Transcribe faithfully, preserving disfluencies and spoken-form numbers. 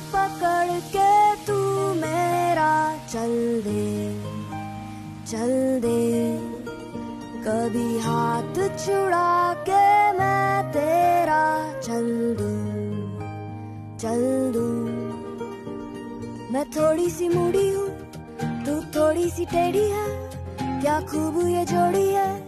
पकड़ के तू मेरा चल दे, चल दे। कभी हाथ छुड़ा के मैं तेरा चल दूं, चल दूं। मैं थोड़ी सी मूडी हूँ, तू थोड़ी सी टेढ़ी है, क्या खूब ये जोड़ी है।